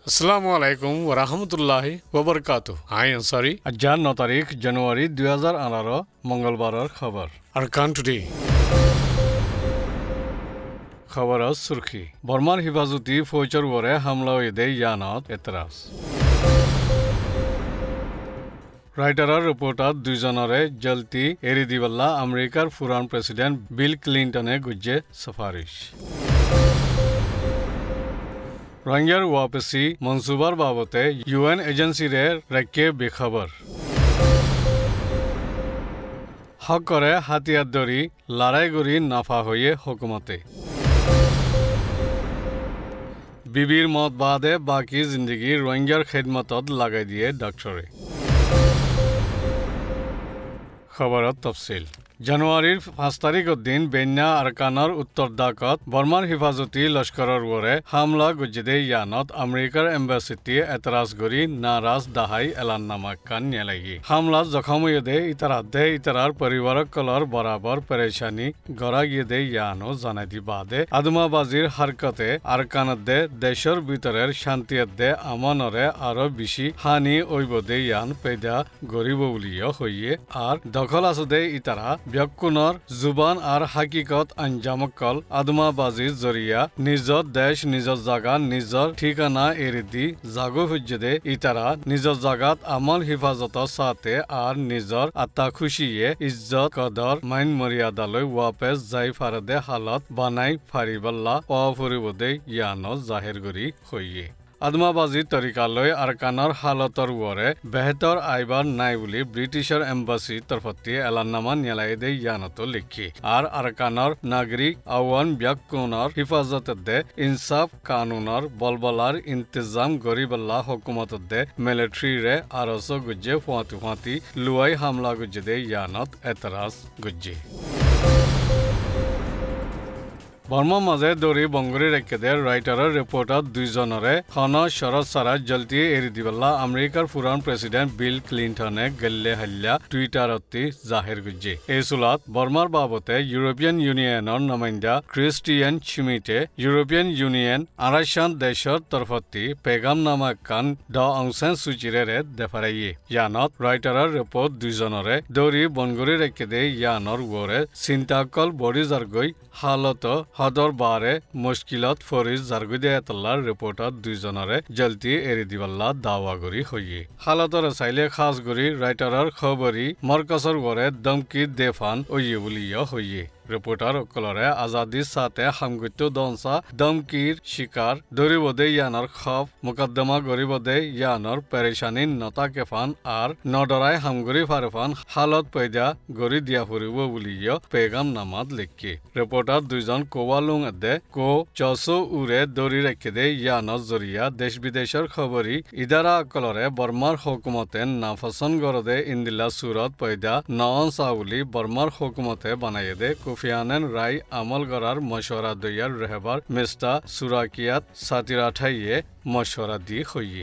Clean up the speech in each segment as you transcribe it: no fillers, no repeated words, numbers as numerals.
Assalamualaikum warahmatullahi wabarakatuh. I am Ansari. Ajjan 9 তারিখ জানুয়ারি 2018 মঙ্গলবারের খবর। Arkan today. খবরের সুরখি বর্মার হিফাজতি ফৌজর ওরে হামলা হইদে ইয়ানত এতরাজ। রাইটারের রিপোর্টার দুইজনরে জলতি এরি দিবল্লা আমেরিকার ফুরান প্রেসিডেন্ট বিল ক্লিন্টনে গুজ্জে সুপারিশ। রোহিঙ্গার ওয়াপসি মনসুবার বাবতে ইউএন এজেন্সিরে রেখে বেখবর। হক করে হাতিয়ার ধরি লড়াই করি নাফা হয়ে হুকুমতে। বিবির মত বাদে বাকি জিন্দগি রোহিঙ্গার খেদমতত লাগাই দিয়ে ডক্টরে। খবরত তফসিল জানুয়ারির 5 তারিখের দিন বেন্যা আরকানর উত্তর দাকত বর্মার হিফাজতি লস্করের ওরে হামলা গুজ্জেদে ইয়ানত আমেরিকার এম্বাসিটি এতরাজ গরি নারাজ দাহাই এলান্নামা কান নেলাগি হামলা জখম হইদে ইতারাদে ইতারার পরিবারক কলর বরাবর পরেশানি গড়া গিয়েদে ইয়ানো জানাই দি বাদে আদমাবাজির হারকতে আরকানদে দেশের ভিতরের শান্তিয়দে আমনরে আরো বেশি হানি ওইবদে ইয়ান পেদা গরিব বলিও হইয়ে আর দখল আসদে ইতারা ব্যাকুণর জুবান আর হাকিকত আঞ্জামকল আদমাবাজির জরিয়া নিজর দেশ নিজর জাগা নিজর ঠিকানা এরি দি জাগো হুজ্জদে ইতারা নিজর জাগাত আমল হিফাজতর সাথে আর নিজর আত্মা খুশিয়ে ইজ্জত কদর মাইন মর্যাদালৈ ওয়াপেস যাই ফারদে হালত বানাই ফারিবাল্লা অফরিবদে ইয়ানো জাহের গরি হইয়ে আদমাবাজির তরিকালৈ আরকানর হালতর ওরে বেহতর আইবার নাই বলি ব্রিটিশের এম্বাসি তরফতি এলান্নামা নেলাই দে ইয়ানত লিখি আর আরকানর নাগরিক আওয়ান ব্যাকুণর হিফাজতে ইনসাফ কানুনর বলবলার ইন্তজাম গরিবল্লা হুকুমতে মিলিটারি রে আরস গুজ্জে ফুয়াতি লুয়াই হামলা গুজ্জে দে ইয়ানত এতরাজ গুজ্জে বর্মা মাঝে দৌড়ি বঙ্গরি রেখে দে রাইটারের রিপোর্টার দুইজনরে খন শরৎ সারা জলদি এরি দিবল্লা আমেরিকার ফুরান প্রেসিডেন্ট বিল ক্লিন্টনে গেল্লে হাল্লা টুইটারতি জাহের গুজ্জে এই সুলাত বর্মার বাবতে ইউরোপিয়ান ইউনিয়নের নমাইন্দা ক্রিস্টিয়ান চিমিটে ইউরোপিয়ান ইউনিয়ন আড়াইশান দেশের তরফতি পেগাম নামা কান ড অংসেন সুচিরে দেফারাইয়ে ইয়ানত রাইটারের রিপোর্ট দুইজনরে দৌড়ি বনগরি রেখে দে ইয়ানর ওরে চিন্তাকল বড়ি জারগই হালত হদর বারে মুশকিলত ফরিজ জারগুদে এতলার রিপোর্টার দুইজনরে জলদি এরি দিবাল্লা দাওয়া গরি হইয়ে হালতর চাইলে খাস গরি রাইটারের খবরি মরকসর গরে দমকি দেফান ওইয়ে বলিয়া হইয়ে রিপোর্টার অকলরে আজাদির সাথে হামগুত্য দনসা দমকির শিকার দরিবদে ইয়ানর খব মুকদ্দমা গরিবদে ইয়ানর পেরেশানি নতা কেফান আর নডরাই হামগুরি ফারফান হালত পয়দা গরি দিয়া ফুরিব বুলিয় পেগাম নামাদ লিখি রিপোর্টার দুইজন কোয়ালুং দে কো চসো উরে দরি রেখে দে ইয়ানর জরিয়া দেশ বিদেশের খবরি ইদারা অকলরে বর্মার হুকুমতে নাফসন গরদে ইন্দিলা সুরত পয়দা নন সাউলি বর্মার হুকুমতে বানাইয়ে দে ফিয়ানেন রায় আমল করার মশওয়ারা দইয়ার রেহবার মিস্টার সুরাকিয়াত সাতিরাঠাইয়ে মশওয়ারা দিয়ে হইয়ে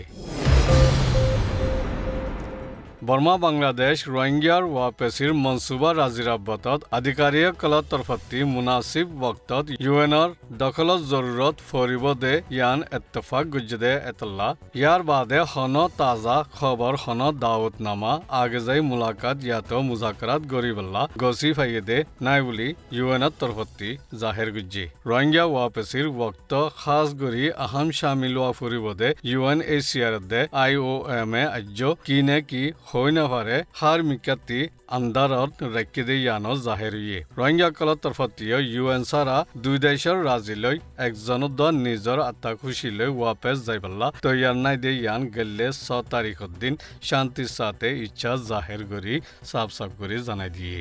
বর্মা বাংলাদেশ রোহিঙ্গার ওয়াপেসির মনসুবা রাজিরাব্বতত আধিকারিক কলত তরফতি মুনাসিব বক্তত ইউএনর দখলত জরুরত ফরিব দে ইয়ান এত্তেফাক গুজ্জে এতল্লা ইয়ার বাদে হন তাজা খবর হন দাওয়াতনামা আগে যাই মুলাকাত ইয়াতো মুজাকরাত গরিবল্লা গসি ফাইয়ে দে নাই বলি ইউএনর তরফতি জাহের গুজ্জে রোহিঙ্গা ওয়াপেসির বক্ত খাস গরি আহম শামিল ওয়া ফরিব দে UNHCR দে IOM এ আজ্য কিনে কি হইনা পারে হার মিকাতি আন্দারত রেখে দে ইয়ানো জাহের হইয়ে রোহিঙ্গা কলত তরফতিও UN সারা দুই দেশের রাজিলৈ একজনের দল নিজর আত্মা খুশিলৈ ওয়াপেস যাইবাল্লা তৈয়ার নাই দে ইয়ান গেলে 6 তারিখের দিন শান্তির সাথে ইচ্ছা জাহের করি সাফ করে জানাই দিয়ে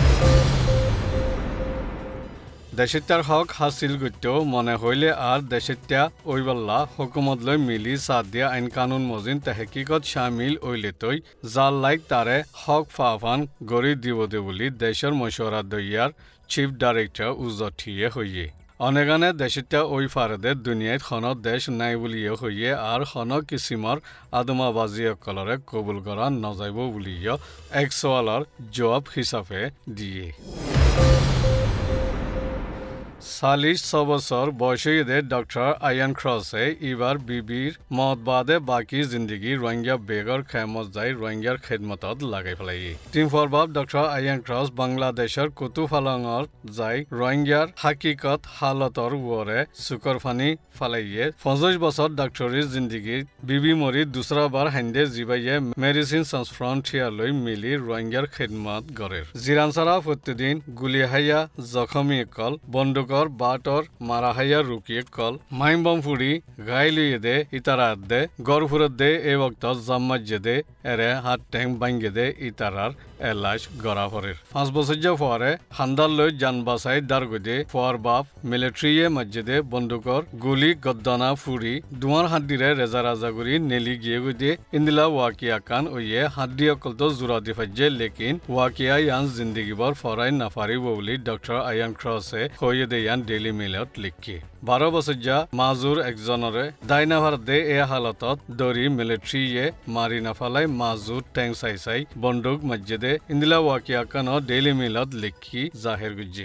দেশিত্যার হক হাসিল করতেও মনে হইলে আর দেশিত্যা ওইবাল্লা হুকুমত লৈ মিলি সাথ দিয়া আইন কানুন মজিন তেহকিকত শামিল ওইলে তৈ জাল লাইক তারে হক ফাফান গড়ি দিব দে বলি দেশের মশওয়ারা দইয়ার চিফ ডাইরেক্টর উজঠিয়ে হইয়ে অনেগানে দেশিত্যা ওই ফারদে দুনিয়াত খন দেশ নাই বুলিয়ে হইয়ে আর খন কিসিমর আদমাবাজি অকলরে কবুল করা নজাইব বুলিয়ে এক সওয়ালর জবাব হিসাবে দিয়ে 46 বছর বয়সীদে ডক্টর আয়ান ক্রসে এবার বিবির মত বাদে বাকি জিন্দগি রোহিঙ্গা বেগর খেমত যাই রোহিঙ্গার খেদমতত লাগাই ফেলাই টিম ফরবাব ডক্টর আয়ান ক্রস বাংলাদেশের কুতুফালঙর যাই রোহিঙ্গার হাকিকত হালতর ওরে সুকর ফানি ফালাইয়ে 50 বছর ডক্টরের জিন্দগি বিবি মরি দুসরাবার হাইন্দে জিবাইয়ে মেডিসিন সান্স ফ্রন্টিয়ার লই মিলি রোহিঙ্গার খেদমত গড়ের জিরানসারা প্রতিদিন গুলি হাইয়া জখমি কল বন্দুকর বাটর মারা হাইয়া রুকিয়ে কল মাইম বম ফুড়ি গাইলিয়ে দে ইতারাত দে গড়ফুরত দে এ বক্ত জাম্মাজ্জে দে এরে হাত ট্যাং বাঙ্গে দে ইতারার এলাশ গড়া ফরের 5 বছর পরে হান্দার লই জান বাসাই দারগদে ফর বাপ মিলিটারিয়ে মসজিদে বন্দুকর গুলি গদ্দানা ফুড়ি দুয়ার হাড্ডিরে রেজা রাজাগুড়ি নেলি গিয়ে গদে ইন্দিলা ওয়াকিয়া কান ওয়ে হাড্ডি অকল তো জোরা দি ফাজ্জে লেকিন ওয়াকিয়া ইয়ান জিন্দগি বর ফরাই নাফারি বলি ডক্টর আয়ান ক্রসে হয়ে দে ইয়ান ডেইলি মেলত লিখি 12 বছর মাজুর একজনরে দাইনাভার দে এ হালতত দরি মিলিটারিয়ে মারি নাফালাই মাজুর ট্যাং চাই চাই বন্দুক মসজিদে ইন্দিলা ওয়াকিয়া কান ডেইলি মেলত লিখি জাহের গুজি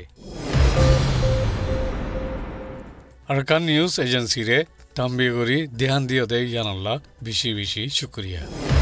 আরকান নিউজ এজেন্সি রে তাম্বিগরি ধ্যান দিও দে জানাল্লাহ বেশি বেশি শুক্রিয়া